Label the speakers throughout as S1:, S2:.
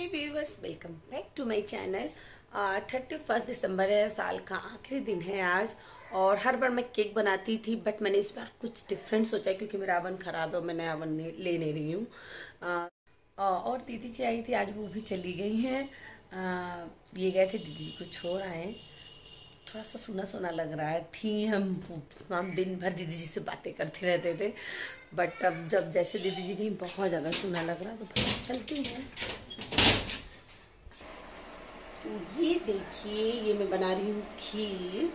S1: Viewers, welcome back to my channel. 31 दिसंबर है, साल का आखिरी दिन है आज। और हर बार मैं केक बनाती थी, बट मैंने इस बार कुछ डिफरेंट सोचा क्योंकि मेरा अवन खराब है और मैं नया अवन ले नहीं रही हूँ। और दीदी जी आई थी आज, वो भी चली गई हैं। ये गए थे दीदी को छोड़ आए। थोड़ा सा सुना सुना लग रहा है। हम दिन भर दीदी जी से बातें करते रहते थे, बट अब जब जैसे दीदी जी गई बहुत ज़्यादा सुना लग रहा है, तो चलती हैं। तो ये देखिए, ये मैं बना रही हूँ खीर,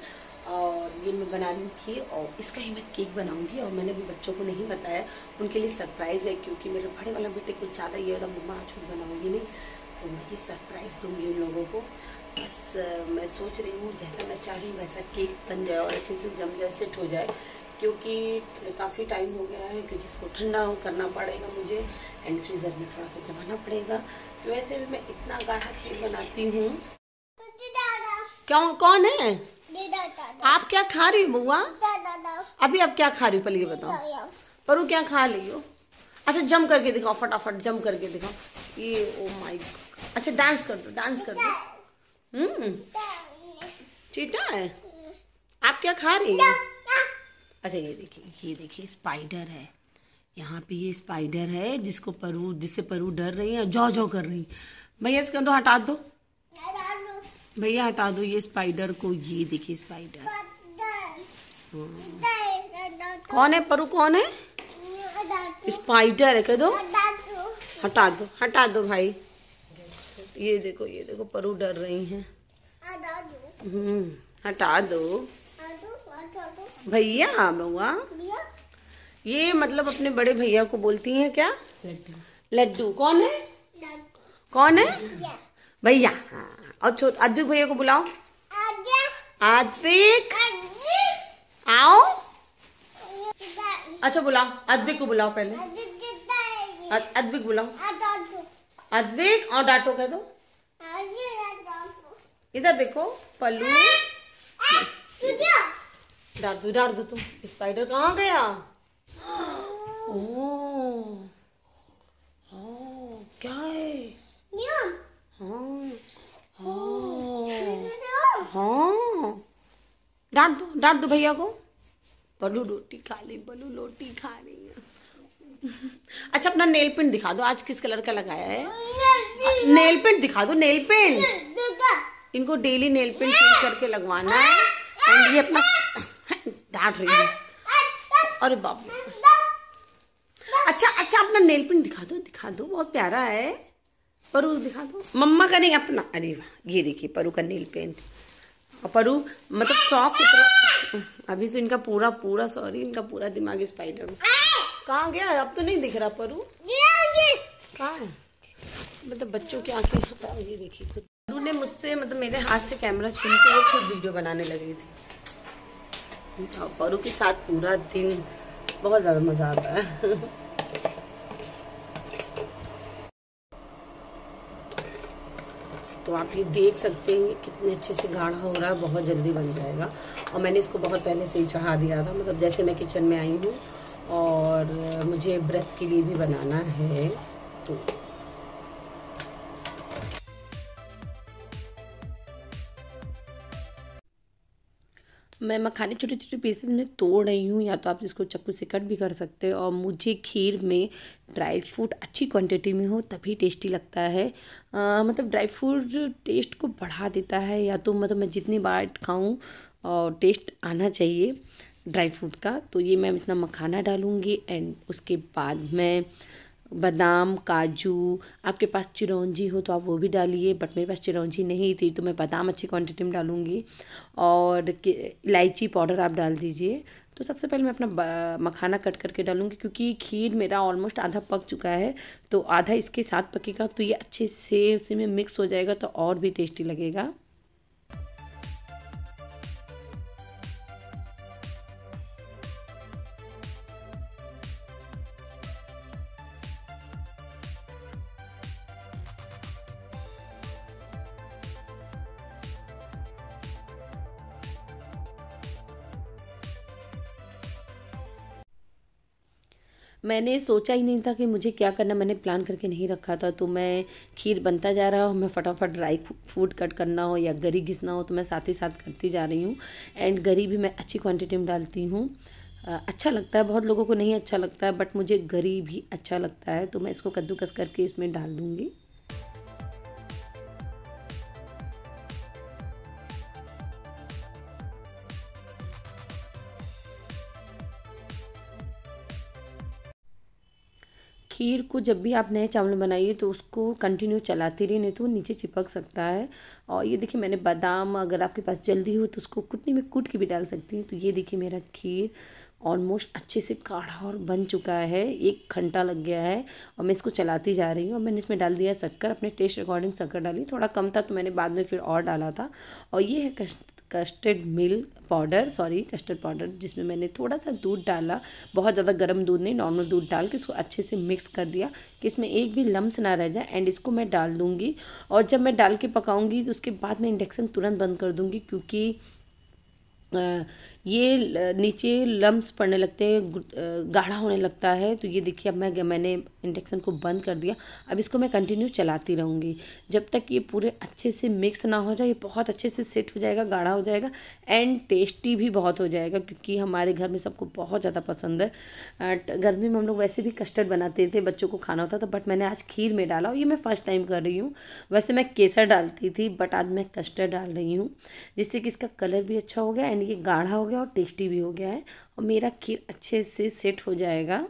S1: और इसका ही मैं केक बनाऊंगी। और मैंने भी बच्चों को नहीं बताया, उनके लिए सरप्राइज़ है, क्योंकि मेरे बड़े वाला बेटे कुछ ज़्यादा ये होगा, मम्मा आज कुछ बनाऊंगी नहीं, तो मैं ये सरप्राइज़ दूंगी उन लोगों को। बस मैं सोच रही हूँ जैसा मैं चाह रही हूँ वैसा केक बन जाए और अच्छे से जम जाए, सेट हो जाए, क्योंकि काफ़ी टाइम हो गया है, क्योंकि इसको ठंडा करना पड़ेगा मुझे एंड फ्रीज़र में थोड़ा सा जमाना पड़ेगा। तो वैसे भी मैं इतना गाढ़ा केक बनाती हूँ। कौन है? आप क्या खा रही हो बुआ? अभी आप क्या खा रही हो, पहले ये बताओ। परू क्या खा रही हो? अच्छा जम करके दिखाओ, फटाफट जम करके दिखाओ। ये ओ माय गॉड। अच्छा डांस कर दो, डांस कर दो। चीटा है। आप क्या खा रही हो? अच्छा ये देखिए स्पाइडर है यहाँ पे। ये स्पाइडर है जिससे परू डर रही है, जौ जौ कर रही। भैया इसका तो हटा दो, भैया हटा दो ये स्पाइडर को। ये देखिए स्पाइडर कौन है? परू कौन है? स्पाइडर है, कह दो हटा दो भाई। ये देखो परू डर रही हैं। हटा दो भैया। बउआ ये मतलब अपने बड़े भैया को बोलती हैं क्या? लड्डू। कौन है? भैया। हाँ, और अद्विक भैया को बुलाओ। अद्विक आओ। अच्छा बुलाओ, अद्विक को बुलाओ पहले। अद्विक बुलाओ। अद्विक और डांटो कह दो। इधर देखो पल्लू। डांट दो तुम। स्पाइडर कहाँ गया? ओ क्या है? हाँ डांट दो भैया को। पल्लू रोटी खा रही है। अच्छा अपना नेल पेंट दिखा दो, आज किस कलर का लगाया है? नेल पेंट दिखा दो, नेल पेंट। इनको डेली नेल पेंट चेंज करके लगवाना है। एंड ये अपना डांट रही है। अरे बाप रे। अच्छा अपना नेल पेंट दिखा दो, बहुत प्यारा है। परू दिखा दो, मम्मा का नहीं अपना। अरे वाह, ये देखिए परू का नेल पेंट। और परू मतलब शौक अभी तो इनका पूरा दिमाग स्पाइडर में। कहाँ गया? अब तो नहीं दिख रहा परू। कहाँ है? मतलब बच्चों की आंखें। ये देखिए खुद परू ने मुझसे मतलब मेरे हाथ से कैमरा छीन के वो खुद वीडियो बनाने लगी थी। परू के साथ पूरा दिन बहुत ज्यादा मजा आता है। तो आप ये देख सकते हैं कितने अच्छे से गाढ़ा हो रहा है, बहुत जल्दी बन जाएगा। और मैंने इसको बहुत पहले से ही चढ़ा दिया था, मतलब जैसे मैं किचन में आई हूँ और मुझे व्रत के लिए भी बनाना है। तो मैं मखाने छोटे छोटे पीसेस में तोड़ रही हूँ, या तो आप इसको चाकू से कट भी कर सकते हो। और मुझे खीर में ड्राई फ्रूट अच्छी क्वांटिटी में हो तभी टेस्टी लगता है। मतलब ड्राई फ्रूट टेस्ट को बढ़ा देता है, या तो मतलब मैं जितनी बार खाऊँ और टेस्ट आना चाहिए ड्राई फ्रूट का। तो ये मैं इतना मखाना डालूँगी एंड उसके बाद मैं बादाम, काजू, आपके पास चिरौंजी हो तो आप वो भी डालिए, बट मेरे पास चिरौंजी नहीं थी तो मैं बादाम अच्छी क्वांटिटी में डालूँगी। और इलायची पाउडर आप डाल दीजिए। तो सबसे पहले मैं अपना मखाना कट करके डालूँगी, क्योंकि खीर मेरा ऑलमोस्ट आधा पक चुका है, तो आधा इसके साथ पकेगा, तो ये अच्छे से उसी में मिक्स हो जाएगा, तो और भी टेस्टी लगेगा। मैंने सोचा ही नहीं था कि मुझे क्या करना, मैंने प्लान करके नहीं रखा था। तो मैं खीर बनता जा रहा हूँ, मैं फटाफट ड्राई फ्रूट कट करना हो या गरी घिसना हो तो मैं साथ ही साथ करती जा रही हूँ। एंड गरी भी मैं अच्छी क्वांटिटी में डालती हूँ। अच्छा लगता है, बहुत लोगों को नहीं अच्छा लगता है, बट मुझे गरी भी अच्छा लगता है। तो मैं इसको कद्दूकस करके इसमें डाल दूँगी। खीर को जब भी आप नए चावल में बनाइए तो उसको कंटिन्यू चलाते रहिए, नहीं तो वो नीचे चिपक सकता है। और ये देखिए मैंने बादाम, अगर आपके पास जल्दी हो तो उसको कुटनी में कूट के भी डाल सकती हैं। तो ये देखिए मेरा खीर ऑलमोस्ट अच्छे से गाढ़ा और बन चुका है, 1 घंटा लग गया है और मैं इसको चलाती जा रही हूँ। और मैंने इसमें डाल दिया शक्कर, अपने टेस्ट अकॉर्डिंग शक्कर डाली, थोड़ा कम था तो मैंने बाद में फिर और डाला था। और ये है custard milk powder, sorry custard powder, जिसमें मैंने थोड़ा सा दूध डाला, बहुत ज़्यादा गर्म दूध नहीं, नॉर्मल दूध डाल के इसको अच्छे से मिक्स कर दिया कि इसमें एक भी लम्स ना रह जाए। एंड इसको मैं डाल दूँगी और जब मैं डाल के पकाऊंगी तो उसके बाद मैं इंडक्शन तुरंत बंद कर दूँगी, क्योंकि ये नीचे लम्स पड़ने लगते हैं, गाढ़ा होने लगता है। तो ये देखिए अब मैंने इंडक्शन को बंद कर दिया। अब इसको मैं कंटिन्यू चलाती रहूँगी जब तक ये पूरे अच्छे से मिक्स ना हो जाए। ये बहुत अच्छे से सेट हो जाएगा, गाढ़ा हो जाएगा एंड टेस्टी भी बहुत हो जाएगा, क्योंकि हमारे घर में सबको बहुत ज़्यादा पसंद है। गर्मी में हम लोग वैसे भी कस्टर्ड बनाते थे, बच्चों को खाना होता था, बट मैंने आज खीर में डाला और ये मैं फ़र्स्ट टाइम कर रही हूँ। वैसे मैं केसर डालती थी, बट आज मैं कस्टर्ड डाल रही हूँ, जिससे कि इसका कलर भी अच्छा हो गया एंड ये गाढ़ा हो गया और टेस्टी भी हो गया है और मेरा खीर अच्छे से सेट हो जाएगा।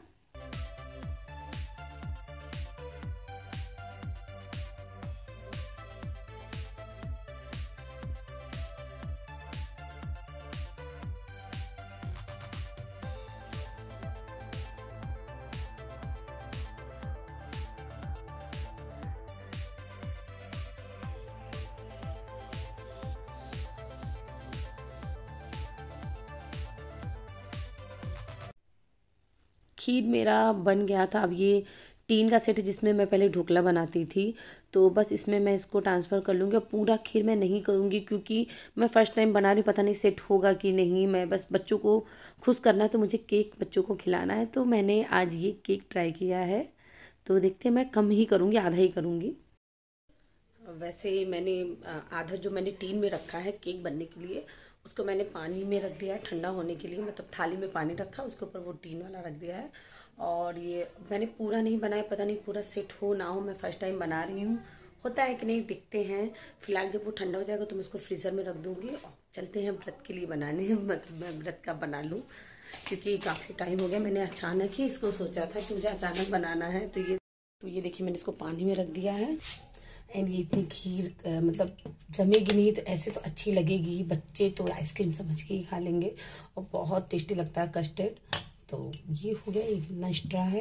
S1: खीर मेरा बन गया था। अब ये टीन का सेट है जिसमें मैं पहले ढोकला बनाती थी, तो बस इसमें मैं इसको ट्रांसफ़र कर लूँगी। और पूरा खीर मैं नहीं करूँगी क्योंकि मैं फ़र्स्ट टाइम बना रही हूँ, पता नहीं सेट होगा कि नहीं। मैं बस बच्चों को खुश करना है, तो मुझे केक बच्चों को खिलाना है, तो मैंने आज ये केक ट्राई किया है। तो देखते हैं, मैं कम ही करूँगी, आधा ही करूँगी। वैसे मैंने आधा जो मैंने टीन में रखा है केक बनने के लिए, उसको मैंने पानी में रख दिया है ठंडा होने के लिए, मतलब थाली में पानी रखा, उसके ऊपर वो टीन वाला रख दिया है। और ये मैंने पूरा नहीं बनाया, पता नहीं पूरा सेट हो ना हो, मैं फर्स्ट टाइम बना रही हूँ, होता है कि नहीं देखते हैं। फिलहाल जब वो ठंडा हो जाएगा तो मैं उसको फ्रीज़र में रख दूँगी। और चलते हैं व्रत के लिए बनाने, मतलब मैं व्रत का बना लूँ, क्योंकि काफ़ी टाइम हो गया। मैंने अचानक ही इसको सोचा था कि मुझे अचानक बनाना है। तो ये देखिए मैंने इसको पानी में रख दिया है एंड ये इतनी खीर मतलब जमेगी नहीं, तो ऐसे तो अच्छी लगेगी, बच्चे तो आइसक्रीम समझ के ही खा लेंगे और बहुत टेस्टी लगता है कस्टर्ड। तो ये हो गया, एक एक्स्ट्रा है।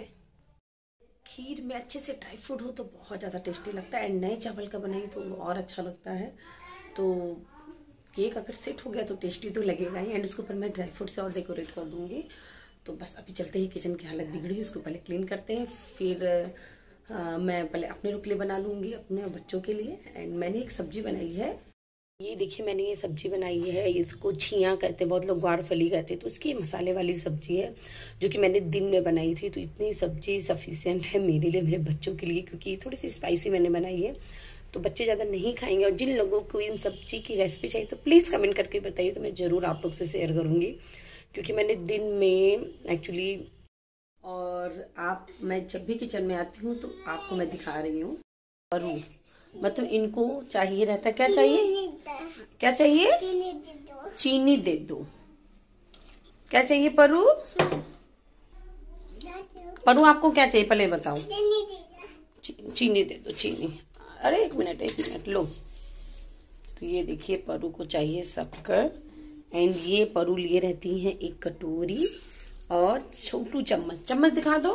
S1: खीर में अच्छे से ड्राई फ्रूट हो तो बहुत ज़्यादा टेस्टी लगता है एंड नए चावल का बनाई तो और अच्छा लगता है। तो केक अगर सेट हो गया तो टेस्टी तो लगेगा ही एंड उसके ऊपर मैं ड्राई फ्रूट से और डेकोरेट कर दूँगी। तो बस अभी चलते ही, किचन की हालत बिगड़ी, उसको पहले क्लीन करते हैं, फिर मैं पहले अपने लोग के लिए बना लूँगी, अपने बच्चों के लिए। एंड मैंने एक सब्जी बनाई है, ये देखिए मैंने ये सब्जी बनाई है, इसको छिया कहते हैं, बहुत लोग ग्वारफली कहते हैं। तो इसकी मसाले वाली सब्जी है जो कि मैंने दिन में बनाई थी। तो इतनी सब्जी सफिशिएंट है मेरे लिए, मेरे बच्चों के लिए, क्योंकि थोड़ी सी स्पाइसी मैंने बनाई है तो बच्चे ज़्यादा नहीं खाएंगे। और जिन लोगों को इन सब्जी की रेसिपी चाहिए तो प्लीज़ कमेंट करके बताइए, तो मैं ज़रूर आप लोग से शेयर करूँगी, क्योंकि मैंने दिन में एक्चुअली, और मैं जब भी किचन में आती हूँ तो आपको मैं दिखा रही हूँ। परू मतलब इनको चाहिए रहता, क्या चाहिए, क्या चाहिए, चीनी दे दो। क्या चाहिए परू, परू आपको क्या चाहिए पहले बताओ। चीनी दे दो, चीनी। अरे एक मिनट लो। तो ये देखिए परू को चाहिए शक्कर एंड ये परू लिए रहती हैं एक कटोरी और छोटू चम्मच दिखा दो।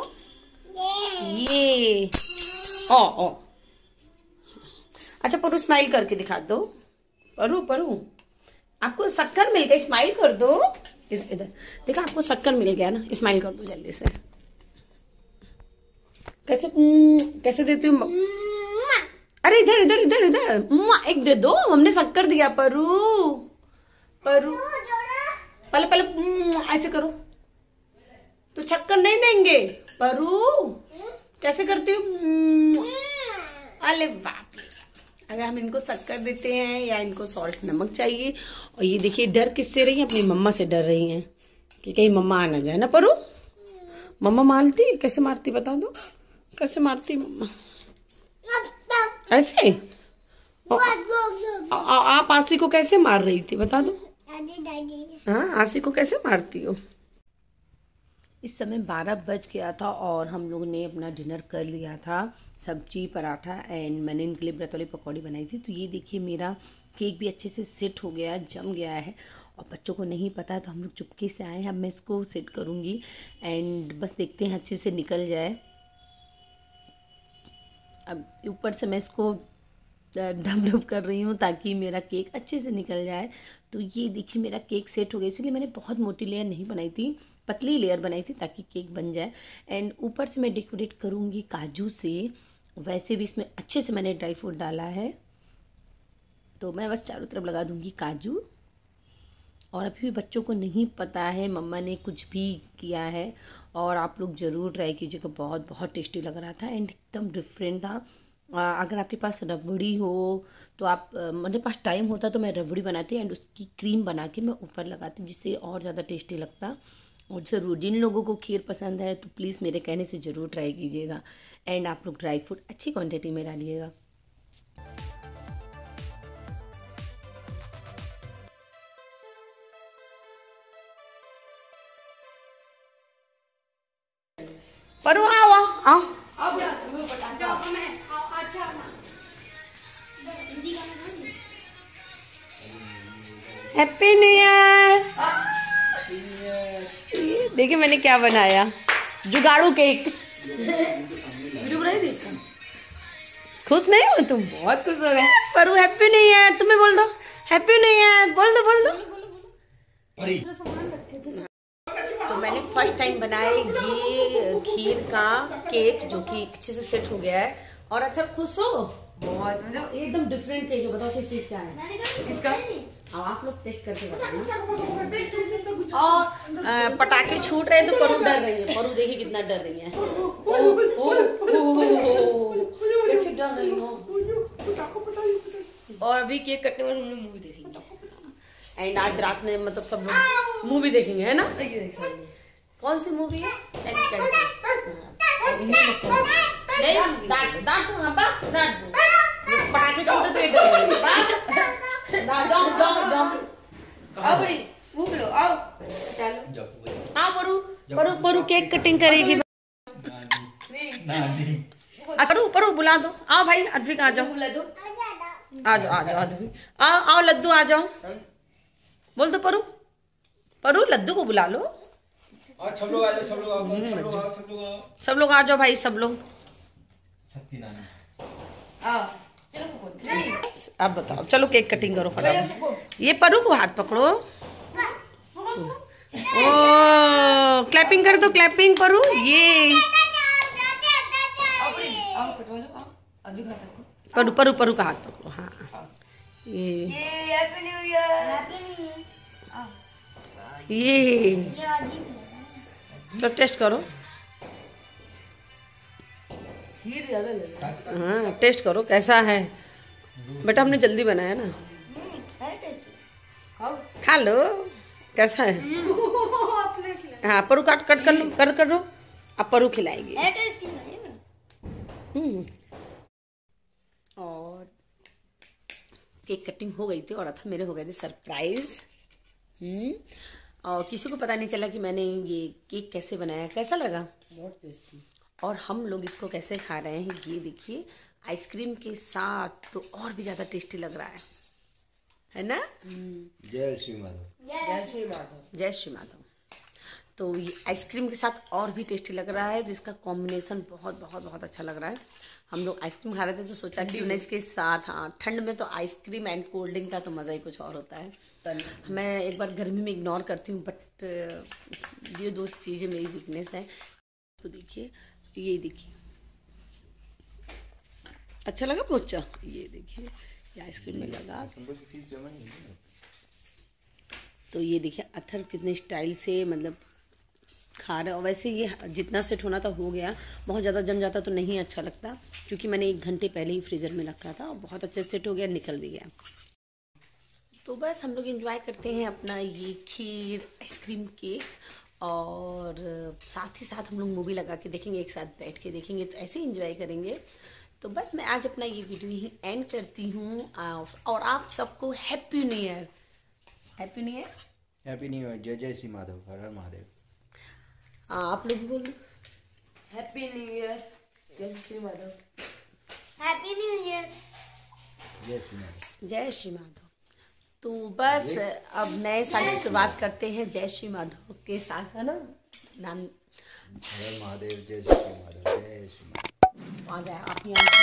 S1: ये ओ अच्छा परू स्माइल करके दिखा दो। परू आपको शक्कर मिल गया, स्माइल कर दो। इधर देखा, आपको शक्कर मिल गया ना, स्माइल कर दो जल्दी से। कैसे देती हूँ, अरे इधर एक दे दो, हमने शक्कर दिया। परू पहले ऐसे करो, तो शक्कर नहीं देंगे। परू कैसे करती हूँ? अरे बाप रे, अगर हम इनको शक्कर देते हैं या इनको सॉल्ट नमक चाहिए। और ये देखिए डर किससे रही है, अपनी मम्मा से डर रही हैं कि कहीं मम्मा आ ना जाए ना। परू मम्मा मारती, कैसे मारती बता दो, कैसे मारती मम्मा? ऐसे? आप आसी को कैसे मार रही थी बता दो? हाँ, आसी को कैसे मारती हो? इस समय 12 बज गया था और हम लोग ने अपना डिनर कर लिया था, सब्जी पराठा एंड मैंने इनके लिए ब्रेड वाली पकौड़ी बनाई थी। तो ये देखिए मेरा केक भी अच्छे से सेट हो गया है, जम गया है और बच्चों को नहीं पता है तो हम लोग चुपके से आए हैं। अब मैं इसको सेट करूँगी एंड बस देखते हैं अच्छे से निकल जाए। अब ऊपर से मैं इसको डब कर रही हूँ ताकि मेरा केक अच्छे से निकल जाए। तो ये देखिए मेरा केक सेट हो गया, इसलिए मैंने बहुत मोटी लेयर नहीं बनाई थी, पतली लेयर बनाई थी ताकि केक बन जाए। एंड ऊपर से मैं डेकोरेट करूँगी काजू से। वैसे भी इसमें अच्छे से मैंने ड्राई फ्रूट डाला है, तो मैं बस चारों तरफ लगा दूँगी काजू। और अभी भी बच्चों को नहीं पता है मम्मा ने कुछ भी किया है, और आप लोग ज़रूर ट्राई कीजिएगा, बहुत बहुत टेस्टी लग रहा था एंड एकदम डिफरेंट था। अगर आपके पास रबड़ी हो तो आप, मेरे पास टाइम होता तो मैं रबड़ी बनाती एंड उसकी क्रीम बना के मैं ऊपर लगाती, जिससे और ज़्यादा टेस्टी लगता। और ज़रूर जिन लोगों को खीर पसंद है तो प्लीज़ मेरे कहने से ज़रूर ट्राई कीजिएगा। एंड आप लोग ड्राई फ्रूट अच्छी क्वांटिटी में डालिएगा। परू आओ आओ आओ। Happy new year. देखिए मैंने क्या बनाया, जुगाड़ू केक। वीडियो बनाई थी इसका। खुश नहीं हो तुम? बहुत खुश हो गए। परू हैप्पी न्यू ईयर, तुम्हें बोल दो हैप्पी न्यू ईयर, बोल दो बोल दो। तो मैंने फर्स्ट टाइम बनाया ये खीर का केक जो कि अच्छे से सेट हो गया है। और अच्छा खुश हो? बहुत, मतलब एकदम डिफरेंट केक है। बताओ किस चीज का है इसका? अब आप लोग टेस्ट करके बताना। और पटाखे छूट रहे हैं तो परू डर रही है। परू देखिए कितना डर रही है। कैसे डर रही हो?
S2: और अभी केक कटने में हम लोग मूवी देखेंगे
S1: एंड आज रात में मतलब सब लोग मूवी देखेंगे, है ना? कौन सी मूवी है? पटाखे छोटे तो आओ परू, परू परू केक कटिंग करेगी। परू परू बुला दो, आओ भाई अद्विक आ जाओ, आ जाओ आ जाओ अद्विक, आओ आओ लड्डू आ जाओ, बोल दो परू, परू लड्डू को बुला लो।
S3: सब लोग आ जाओ, सब लोग आओ, सब लोग आओ, सब लोग आओ,
S1: सब लोग आ जाओ भाई, सब लोग अब बताओ। चलो केक कटिंग करो फटाफट। ये परू को हाथ पकड़ो। ओ क्लैपिंग कर दो, क्लैपिंग परू। ये परू परू परू का हाथ पकड़ो। हाँ ये तो टेस्ट करो। हाँ टेस्ट करो कैसा है। बेटा हमने जल्दी बनाया ना, खा लो कैसा है। हाँ परू काट कट कर लो, कर लो। अब परू खिलाएगी। और केक कटिंग हो गई थी और अथा मेरे हो गए थे सरप्राइज। और किसी को पता नहीं चला कि मैंने ये केक कैसे बनाया। कैसा लगा? बहुत टेस्टी। और हम लोग इसको कैसे खा रहे हैं ये देखिए, आइसक्रीम के साथ तो और भी ज्यादा टेस्टी लग रहा है ना?
S3: जय श्री माधव,
S2: जय श्री माधव,
S1: जय श्री माधव। तो ये आइसक्रीम के साथ और भी टेस्टी लग रहा है, जिसका कॉम्बिनेशन बहुत बहुत बहुत अच्छा लग रहा है। हम लोग आइसक्रीम खा रहे थे तो सोचा कि उन्हें इसके साथ, हाँ ठंड में तो आइसक्रीम एंड कोल्ड ड्रिंक का तो मज़ा ही कुछ और होता है। मैं एक बार गर्मी में इग्नोर करती हूँ, बट ये दो चीज़ें मेरी वीकनेस है। तो देखिए ये देखिए अच्छा लगा पोचा। ये देखिए ये आइसक्रीम में लगा, तो ये देखिए अथर कितने स्टाइल से मतलब खा रहे। और वैसे ये जितना सेट होना था हो गया, बहुत ज़्यादा जम जाता तो नहीं अच्छा लगता, क्योंकि मैंने 1 घंटे पहले ही फ्रीज़र में रखा था और बहुत अच्छे से सेट हो गया, निकल भी गया। तो बस हम लोग एंजॉय करते हैं अपना ये खीर आइसक्रीम केक, और साथ ही साथ हम लोग मूवी लगा के देखेंगे, एक साथ बैठ के देखेंगे, तो ऐसे ही एंजॉय करेंगे। तो बस मैं आज अपना ये वीडियो ही एंड करती हूँ, और आप सबको happy new year. Happy new year.
S3: Happy new year. जय जय श्री माधव, हर हर महादेव।
S1: आप लोग बोलो
S2: हैप्पी न्यू ईयर। जय Shri Madhav.
S4: Happy new year.
S3: जय श्री माधव।
S1: जय श्री माधव। तो बस अब नए साल की शुरुआत करते हैं जय श्री माधव के साथ, है ना नाम।
S3: हर महादेव। जय जय श्री माधव। जय श्री माधव।
S1: आ गया आप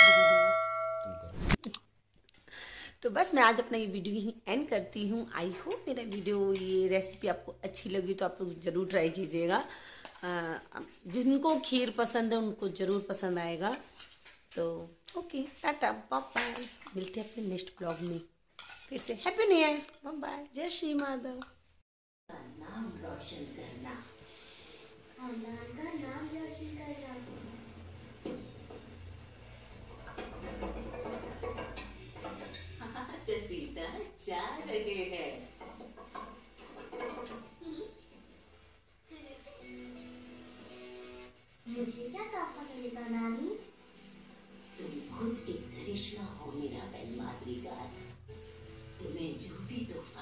S1: यहाँ। तो बस मैं आज अपना ये वीडियो यहीं एंड करती हूँ। आई होप मेरा वीडियो, ये रेसिपी आपको अच्छी लगी तो आप लोग ज़रूर ट्राई कीजिएगा। जिनको खीर पसंद है उनको ज़रूर पसंद आएगा। तो ओके, टाटा, बाय बाय, मिलते हैं अपने नेक्स्ट ब्लॉग में फिर से। Happy new year, bye bye, जय श्री माधव। नाम रोशन करना,
S4: खानदान का नाम रोशन करना।
S1: सीता जा रहे हैं।
S4: मुझे क्या तोहफा मिलेगा नानी?
S5: तुम खुद एक करिश्मा हो मीराबेन माद्रिगार। तुम्हें जो भी तोहफा